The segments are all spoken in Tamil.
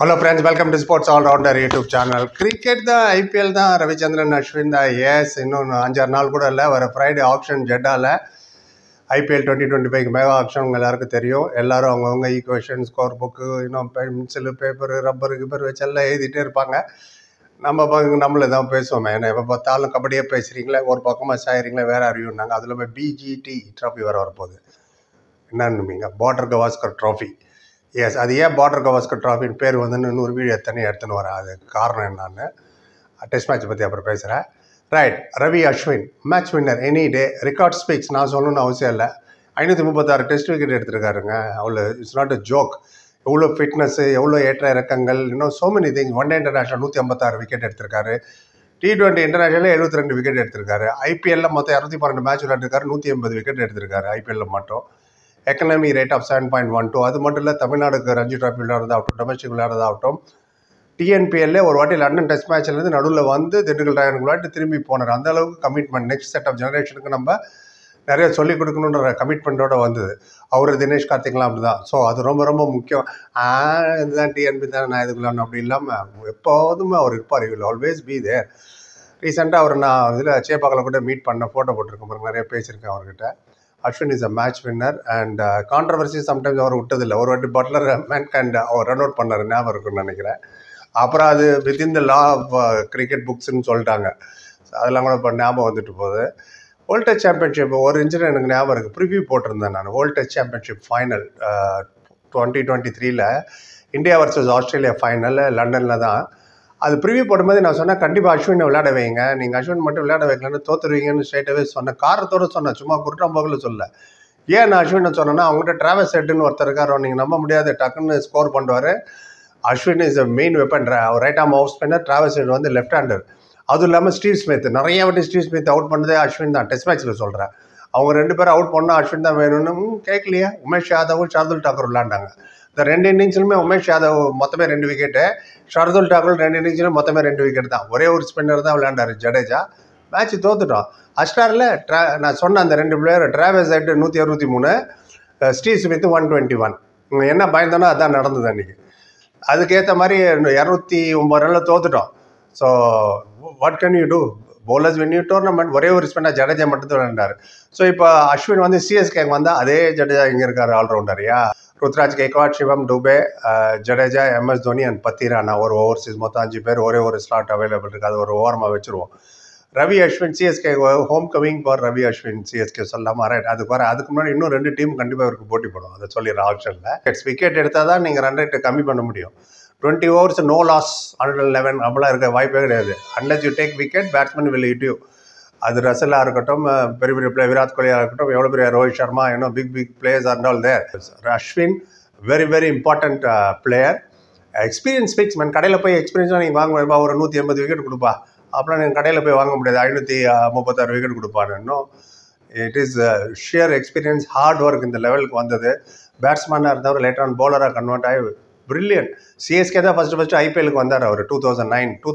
Hello friends, welcome to Sports All Rounder YouTube channel. Cricket தான் ஐபிஎல் தான் ரவிச்சந்திரன் அஸ்வின் தான் எஸ் இன்னும் 5-6 நாள் கூட இல்லை. வர ஃப்ரைடே ஆப்ஷன் ஜெட்டாவில் ஐபிஎல் 2025 மெகா ஆப்ஷன் உங்கள் எல்லாருக்கும் தெரியும். எல்லாரும் அவங்கவுங்க ஈக்குவேஷன் ஸ்கோர் புக்கு இன்னும் பென்சிலு பேப்பரு ரப்பரு கிப்பர் வச்சு எல்லாம் எழுதிட்டே இருப்பாங்க. நம்மள தான் பேசுவோமே, ஏன்னா எப்போ பார்த்தாலும் கபடியே பேசுகிறீங்களே, ஒரு பக்கமாக சாயிறீங்களே, வேறு அறிவுனாங்க. அதில் போய் பிஜிடி ட்ராஃபி வரப்போகுது. என்னன்னுமீங்க பார்டர் கவாஸ்கர் ட்ராஃபி. எஸ், அது ஏன் பார்டர் கவாஸ்கர் ட்ராஃபின்னு பேர் வந்து இன்னொரு வீடியோ எடுத்துன்னு வரேன். அது காரணம் என்னான்னு டெஸ்ட் மேட்ச் பற்றி அப்புறம் பேசுகிறேன். Right, Ravi Ashwin match winner any day, record speaks. நான் சொல்லணும்னு அவசியம் இல்லை. 536 டெஸ்ட் விக்கெட் எடுத்திருக்காருங்க. அவ்வளோ இட்ஸ் நாட் அ ஜோக். எவ்வளோ ஃபிட்னஸ்ஸு, எவ்வளோ ஏற்ற இறக்கங்கள், இன்னும் so many things. One day international 156 wicket எடுத்திருக்காரு. T20 இன்டர்நேஷனல் 72 விக்கெட் எடுத்திருக்காரு. ஐபிஎல்ல மொத்தம் 212 மேட்ச் விளையாட்டுருக்காரு. 180 விக்கெட் எடுத்திருக்காரு ஐபிஎல்ல மட்டும். Economy rate of 7.12. அது மட்டும் இல்லை, தமிழ்நாடுக்கு ரஞ்சி ட்ராஃபி விளையாடுறதாகட்டும், டொமஸ்டிக் விளையாடுறதாகட்டும், டிஎன்பிஎல்ல ஒரு வாட்டி லண்டன் டெஸ்ட் மேட்ச்லேருந்து நடுவில் வந்து திண்டுக்கல் ட்ராகனுக்கு விளையாட்டு திரும்பி போனார். அந்த அளவுக்கு கமிட்மெண்ட் நெக்ஸ்ட் செட் ஆஃப் ஜெனரேஷனுக்கு நம்ம நிறைய சொல்லிக் கொடுக்கணுன்ற கமிட்மெண்ட்டோட வந்தது. அவர் தினேஷ் கார்த்திக்லாம் அப்படி தான். ஸோ அது ரொம்ப ரொம்ப முக்கியம். இதுதான் டிஎன்பி தான், நான் இதுக்குலாம் அப்படி இல்லாமல் எப்போதுமே அவர் இருப்பார். Will always be there. ரீசெண்டாக அவர் நான் இதில் சேப்பாக்கில் கூட மீட் பண்ண ஃபோட்டோ போட்டிருக்கேன் பாருங்க, நிறைய பேசியிருக்கேன் அவர்கிட்ட. Ashwin is a match winner and controversy sometimes அவர் விட்டதில்லை. ஒரு வாட்டி பட்லர் மேன்கைண்ட் அவர் ரன் அவுட் பண்ணார், ஞாபகம் இருக்குன்னு நினைக்கிறேன். அப்புறம் அது within the law of cricket புக்ஸ்ன்னு சொல்லிட்டாங்க. அதெல்லாம் கூட இப்போ ஞாபகம் வந்துட்டு போகுது. வேர்ல்ட் டெஸ்ட் சாம்பியன்ஷிப் ஒரு இன்சிடென்ட் எனக்கு ஞாபகம் இருக்குது. ப்ரிவியூ போட்டிருந்தேன் நான். World test championship final 2023 India versus Australia final லண்டனில் தான். அது ப்ரிவியூ போடும்போது நான் சொன்னேன், கண்டிப்பாக அஸ்வினை விளையாட வைங்க, நீங்கள் அஸ்வின் மட்டும் விளையாட வைக்கலன்னு தோற்றுருவீங்கன்னு ஸ்ட்ரைட்டாகவே சொன்னேன். காரணத்தோடு சொன்னேன், சும்மா குற்றாம்போக்கில் சொல்ல. ஏன் நான் அஸ்வினை சொன்னேன்னா, அவங்ககிட்ட டிராவல்ஸ் ஹெட்டுன்னு ஒருத்தர் இருக்காரோ, நீங்கள் நம்ப முடியாது, டக்குன்னு ஸ்கோர் பண்ணுவார். Ashwin is a main weapon. அவர் right arm off spinner, Travis Head வந்து லெஃப்ட் ஹேண்டர். அதுவும் இல்லாமல் ஸ்டீவ் ஸ்மித், நிறைய வாட்டி ஸ்டீவ் ஸ்மித் அவுட் பண்ணதே அஸ்வின் தான். டெஸ்ட் மேட்ச்சில் சொல்கிறேன், அவங்க 2 பேரும் அவுட் பண்ணால் அஸ்வின் தான் வேணும்னு கேட்கலையா. உமேஷ் யாதவும் ஷார்துல் டாக்கூர் விளையாண்டாங்க. இந்த 2 இன்னிங்ஸ்லுமே உமேஷ் யாதவ் மொத்தமே 2 விக்கெட்டு, ஷர்துல் டாக்கூர் 2 இன்னிங்ஸ்லையும் மொத்தமே 2 விக்கெட் தான். ஒரே ஒரு ஸ்பின்னர் தான் விளையாண்டார் ஜடேஜா. மேட்ச் தோத்துட்டோம். அஸ்டாரில் நான் சொன்ன அந்த 2 player, Travis Head 163, Steve Smith 121. என்ன பயந்தோன்னா அதான் நடந்தது அன்றைக்கி. அதுக்கேற்ற மாதிரி 209 ரனில் தோத்துட்டோம். So what can you do? bowlers win you tournament. ஒரே ஒரு ஸ்பின்னர் ஜடேஜா மட்டும் தான் விளையாண்டார். ஸோ இப்போ அஸ்வின் வந்து சிஎஸ்கேக்கு வந்தால் அதே ஜடேஜா இங்கே இருக்கார், ஆல்ரவுண்டரியா. Ruturaj Gaikwad, Shivam Dube, Jadeja, MS Dhoni and Pathirana. ஒரு ஓவர்சீஸ் மொத்தம் 5 பேர். ஒரே ஒரு ஸ்லாட் அவைலபிள் இருக்குது. அது ஒரு ஓரமாக வச்சுருவோம். Ravi Ashwin CSK home coming for Ravi Ashwin CSK சொல்லலாமா? ரைட், அதுக்கு முன்னாடி இன்னும் 2 டீம் கண்டிப்பாக அவருக்கு போட்டி போடும். அதை சொல்லிடுற ஆப்ஷனில் விக்கெட் எடுத்தால் தான் நீங்கள் ரன் ரேட்டை கம்மி பண்ண முடியும். 20 overs நோ லாஸ், 111 அப்படிலாம் இருக்க வாய்ப்பே கிடையாது. Unless you take wicket, batsman will hit you. அது ரசலாக இருக்கட்டும், பெரிய பெரிய பிளேயர் விராட் கோலியாக இருக்கட்டும், எவ்வளோ பெரிய ரோஹித் சர்மா, இன்னும் big players are all there. Ashwin very very important player. Experience picks man. கடையில் போய் எக்ஸ்பீரியன்ஸாக நீங்கள் வாங்க, ஒரு 180 விக்கெட் கொடுப்பா, அப்புறம் நீங்கள் கடையில் போய் வாங்க முடியாது. 536 விக்கெட் கொடுப்பான்னு. இன்னும் it is sheer experience, hard work இந்த லெவலுக்கு வந்தது. பேட்ஸ்மேனாக இருந்தவர் லேட்டர் ஆன் பவுலராக கன்வெர்ட் ஆகி பிரில்லியன்ட். சிஎஸ்கே தான் ஃபஸ்ட்டு ஐபிஎலுக்கு வந்தார் அவர். 2009 to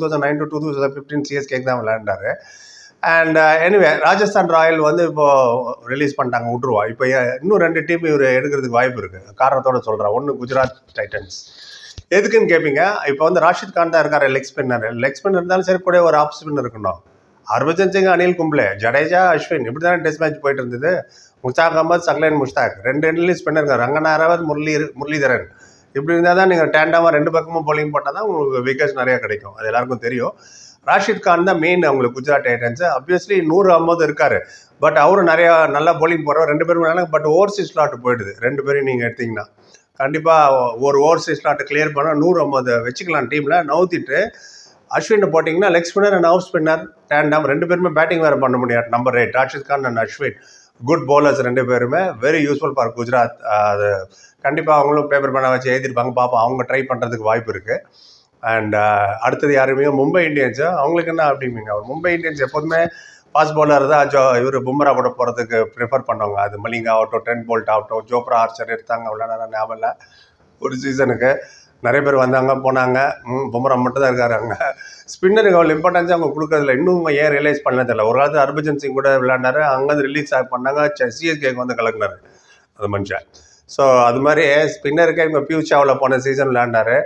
2015 சிஎஸ்கேக்கு தான் விளையாண்டார். அண்ட் எனிவே ராஜஸ்தான் ராயல் வந்து இப்போது ரிலீஸ் பண்ணிட்டாங்க, விட்ருவா. இப்போ இன்னும் 2 டீம் இவர் எடுக்கிறதுக்கு வாய்ப்பு இருக்குது. காரணத்தோடு சொல்கிறேன். ஒன்று குஜராத் டைட்டன்ஸ். எதுக்குன்னு கேட்பீங்க. இப்போ வந்து ராஷித் கான் தான் இருக்கார் லெக் ஸ்பின்னர். லெக் ஸ்பின்னர் இருந்தாலும் சரி, கூட ஒரு ஆஃப் ஸ்பின்னர் இருக்கணும். ஹர்பஜன் சிங், அனில் கும்ப்ளே, ஜடேஜா, அஸ்வின், இப்படி தானே டெஸ்ட் மேட்ச் போயிட்டு இருந்தது. முஸ்தாக் அகமது, சக்லைன் முஸ்தாக், 2 எண்ட்லேயும் ஸ்பின்னர் இருக்கார். ரங்கநாராவத், முரளிதரன். இப்படி இருந்தால் தான் நீங்கள் டேண்டாமாக 2 பக்கமும் பவுலிங் போட்டால் தான் உங்களுக்கு விக்கெட்ஸ் நிறையா கிடைக்கும். அது எல்லாருக்கும் தெரியும். ராஷித் கான் தான் மெயின் அவங்களுக்கு குஜராத் டைட்டன்ஸ். அப்வியஸ்லி 100 அகமது இருக்கார். பட் அவரும் நிறையா நல்லா பவுலிங் போடுறோம். 2 பேரும் நல்லா. பட் ஓவர்சீஸ் ஸ்லாட்டு போயிடுது. 2 பேரும் நீங்கள் எடுத்திங்கன்னா கண்டிப்பாக ஒரு ஓவர்சீஸ் ஸ்லாட்டை கிளியர் பண்ணால் 100 அகமது வச்சுக்கலாம் டீமில். நவுத்திட்டு அஸ்வினை போட்டிங்கன்னா leg spinner and off spinner tandem 2 பேருமே பேட்டிங் வேறு பண்ண முடியாது. Number 8 Rashid Khan and Ashwin good bowlers. 2 பேருமே வெரி யூஸ்ஃபுல் ஃபார் குஜராத். அது கண்டிப்பாக அவங்களும் பேப்பர் பண்ண வச்சு எழுதியிருப்பாங்க. பார்ப்போம், அவங்க ட்ரை பண்ணுறதுக்கு வாய்ப்பு இருக்குது. அண்ட் அடுத்தது யாருமே மும்பை இந்தியன்ஸு. அவங்களுக்கு என்ன அப்படிங்க, மும்பை இந்தியன்ஸ் எப்போதுமே ஃபாஸ்ட் பவுலர் தான். இவர் பும்ரா கூட போகிறதுக்கு ப்ரிஃபர் பண்ணுவாங்க. அது மலிங்கா ஆகட்டும், ட்ரெண்ட் போல்ட் ஆகட்டும், ஜோப்ரா ஆர்ச்சர் எடுத்தாங்க விளையாட ஞாபகம் இல்லை. ஒரு சீசனுக்கு நிறைய பேர் வந்தாங்க போனாங்க. பும்ரா மட்டும் தான் இருக்காரு. அங்கே ஸ்பின்னருக்கு அவ்வளோ இம்பார்ட்டன்ஸ் அவங்க கொடுக்கறதில்ல. இன்னும் ஏன் ரியலைஸ் பண்ணதில்லை. ஒரு காலத்து ஹர்பஜன் சிங் கூட விளையாண்டாரு. அங்கேருந்து ரிலீஸ் பண்ணாங்க, சிஎஸ்கேக்கு வந்து கலக்குனாரு அது மனுஷன். ஸோ அது மாதிரி ஸ்பின்னருக்கு இவங்க பியூஷ் சாவில் போன சீசன் விளையாண்டாரு.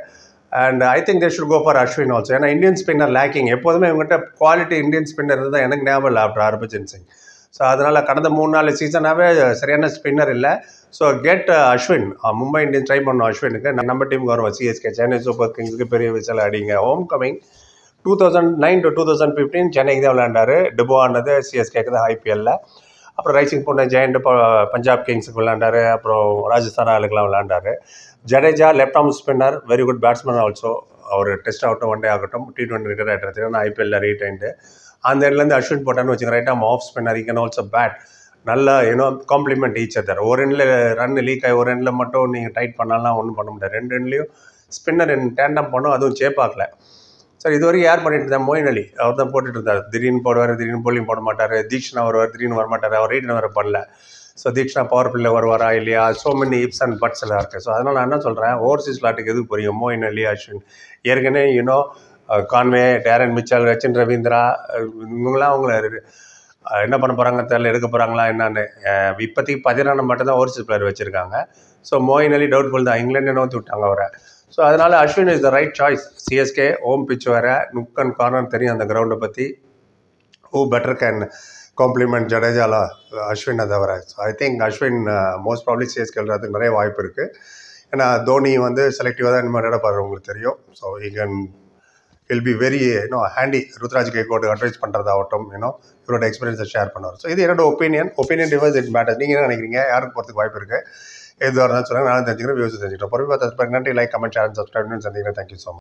And I think they should go for Ashwin also. ஏன்னா இந்தியன் ஸ்பின்னர் லேக்கிங். எப்போதுமே இவங்ககிட்ட குவாலிட்டி இந்தியன் ஸ்பின்னர் இருந்தால் எனக்கு ஞாபகம் இல்லை ஆஃப்டர் ஹர்பஜன் சிங். ஸோ அதனால் கடந்த 3-4 சீசனாகவே சரியான ஸ்பின்னர் இல்லை. So get Ashwin. Mumbai Indians try பண்ணோம் அஸ்வினுக்கு. நம்ம டீமுக்கு வரும் சிஎஸ்கே, சென்னை சூப்பர் கிங்ஸுக்கு பெரிய விசில் அடிங்க. ஹோம் கமிங் 2009 to 2015 சென்னைக்கு தான் விளையாண்டாரு. டிபோ ஆனது சிஎஸ்கேக்கு தான் ஐபிஎல்ல. அப்புறம் ரைசிங் பூனே ஜெயண்ட் பஞ்சாப் கிங்ஸுக்கு விளையாண்டாரு. அப்புறம் ராஜஸ்தான் ராயலுக்குலாம் விளையாண்டாரு. Jadeja left arm spinner, very good batsman also. அவர் டெஸ்ட் ஆகட்டும், ஒன் டே ஆகட்டும், T20 ரிட்டையர் ஆகிட்டு நான் ஐபிஎல்ல ரீடைன்டு. அந்த இடத்துலேருந்து அஸ்வின் போட்டான்னு வச்சுக்க, right arm off spinner, he can also bat. நல்லா காம்ப்ளிமெண்ட் ஈச் அதர். ஒரு எண்ணில் ரன் லீக் ஆகி ஒரு எண்ணில் மட்டும் நீங்கள் டைட் பண்ணாலாம் ஒன்றும் பண்ண முடியாது. 2 எண்ட்லேயும் ஸ்பின்னர் டேண்டம் பண்ணோம், அதுவும் சேப்பாக்கல. சார் இது வரைக்கும் யார் பண்ணிட்டு இருந்தார்? மொயின் அலி. அவர் தான் போட்டுட்டு இருந்தார். திடீர்னு போடுவார், திடீர்னு போலிங் போட மாட்டார். தீக்ஷனா வருவார், திடீர்னு வரமாட்டார். அவர் ரீட்டன் வர பண்ணல. ஸோ தீக்ஷனா பவர் பில்ல வருவாரா இல்லையா? So many ifs and buts எல்லாம் இருக்குது. ஸோ அதனால் நான் என்ன சொல்கிறேன், ஓவர்சீஸ் விளாட்டுக்கு எதுக்கு புரியும்? மொயின் அலி, அஸ்வின், ஏற்கனவே Conway, Darren Mitchell, Rachin Ravindra, இவங்களாம் அவங்கள என்ன பண்ண போகிறாங்க தெரியல, எடுக்க போகிறாங்களா என்னன்னு. இப்போதைக்கு 14 மட்டும் தான் ஓவர்சீஸ் பிளேயர் வச்சுருக்காங்க. ஸோ மொயின் அலி டவுட்ஃபுல் தான். இங்கிலாந்து நோக்கி விட்டாங்க அவரை. ஸோ அதனால் Ashwin is the right choice. CSK home pitch வேறு, நுக் அண்ட் கார்னர் தெரியும் அந்த கிரவுண்டை பற்றி. ஹூ பெட்டர் கேன் காம்ப்ளிமெண்ட் ஜடேஜால அஸ்வினை தவிர. So I think Ashwin most probably CSK விளையாடுறதுக்கு நிறைய வாய்ப்பு இருக்குது. ஏன்னா தோனி செலக்டிவாக தான் இனிமேல் விளையாடப்பாரு, உங்களுக்கு தெரியும். So will be very handy. Ruturaj கைகோடு அட்வைஸ் பண்ணுறதாகட்டும், இவரோட எக்ஸ்பீரியன்ஸை ஷேர் பண்ணுவார். ஸோ இது என்னோட ஒப்பீனியன் டிவைஸ் இட் மேட்டர். நீங்கள் என்ன நினைக்கிறீங்க? யாருக்கு போகிறதுக்கு வாய்ப்பு இருக்குது? எதுவாக இருந்தாலும் சொல்லுங்கள், நானும் தெரிஞ்சுக்கிறேன், வியூஸ் தெரிஞ்சுக்கிறேன். பொறுமை பார்த்து நன்றி. லைக், கமெண்ட், ஷேர், சப்ஸ்கிரைப் சந்திக்கிறேன். Thank you so much.